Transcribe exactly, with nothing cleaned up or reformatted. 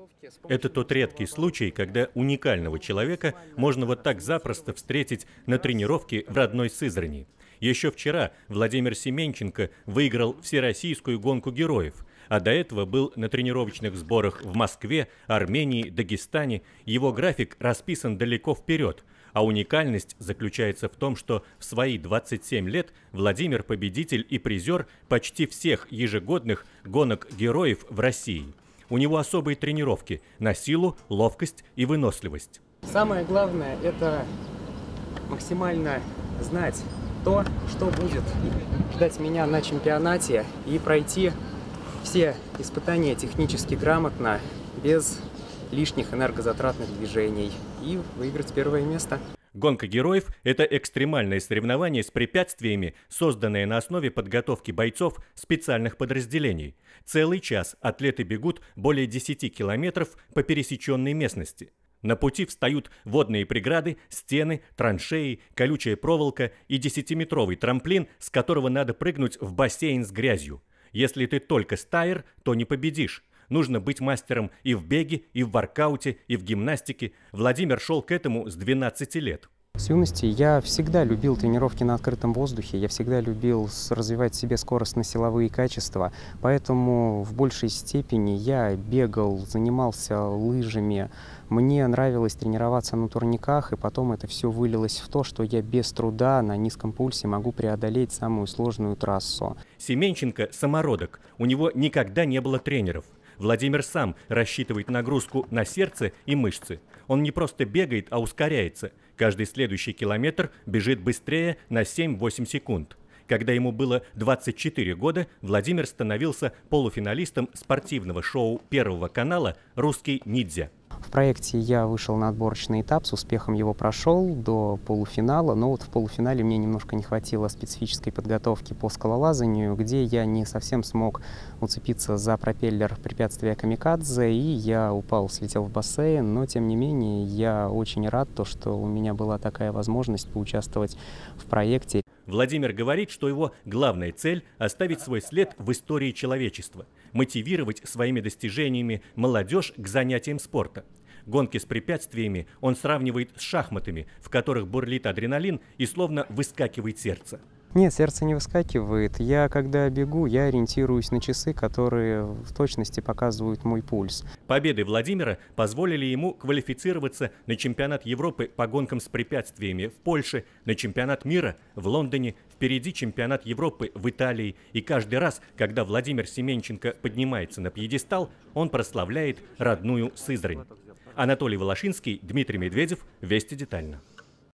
Это тот редкий случай, когда уникального человека можно вот так запросто встретить на тренировке в родной Сызрани. Еще вчера Владимир Семенченко выиграл всероссийскую гонку героев, а до этого был на тренировочных сборах в Москве, Армении, Дагестане. Его график расписан далеко вперед, а уникальность заключается в том, что в свои двадцать семь лет Владимир победитель и призер почти всех ежегодных гонок героев в России. У него особые тренировки на силу, ловкость и выносливость. Самое главное – это максимально знать то, что будет ждать меня на чемпионате, и пройти все испытания технически грамотно, без лишних энергозатратных движений, и выиграть первое место. Гонка героев – это экстремальное соревнование с препятствиями, созданное на основе подготовки бойцов специальных подразделений. Целый час атлеты бегут более десяти километров по пересеченной местности. На пути встают водные преграды, стены, траншеи, колючая проволока и десятиметровый трамплин, с которого надо прыгнуть в бассейн с грязью. Если ты только стайер, то не победишь. Нужно быть мастером и в беге, и в воркауте, и в гимнастике. Владимир шел к этому с двенадцати лет. С юности я всегда любил тренировки на открытом воздухе, я всегда любил развивать в себе скоростно-силовые качества, поэтому в большей степени я бегал, занимался лыжами, мне нравилось тренироваться на турниках, и потом это все вылилось в то, что я без труда на низком пульсе могу преодолеть самую сложную трассу. Семенченко – самородок, у него никогда не было тренеров. Владимир сам рассчитывает нагрузку на сердце и мышцы. Он не просто бегает, а ускоряется. Каждый следующий километр бежит быстрее на семь-восемь секунд. Когда ему было двадцать четыре года, Владимир становился полуфиналистом спортивного шоу Первого канала «Русский ниндзя». В проекте я вышел на отборочный этап, с успехом его прошел до полуфинала, но вот в полуфинале мне немножко не хватило специфической подготовки по скалолазанию, где я не совсем смог уцепиться за пропеллер препятствия камикадзе, и я упал, слетел в бассейн, но тем не менее я очень рад, то, что у меня была такая возможность поучаствовать в проекте. Владимир говорит, что его главная цель – оставить свой след в истории человечества, мотивировать своими достижениями молодежь к занятиям спорта. Гонки с препятствиями он сравнивает с шахматами, в которых бурлит адреналин и словно выскакивает сердце. Нет, сердце не выскакивает. Я, когда бегу, я ориентируюсь на часы, которые в точности показывают мой пульс. Победы Владимира позволили ему квалифицироваться на чемпионат Европы по гонкам с препятствиями в Польше, на чемпионат мира в Лондоне, впереди чемпионат Европы в Италии. И каждый раз, когда Владимир Семенченко поднимается на пьедестал, он прославляет родную Сызрань. Анатолий Волошинский, Дмитрий Медведев. Вести детально.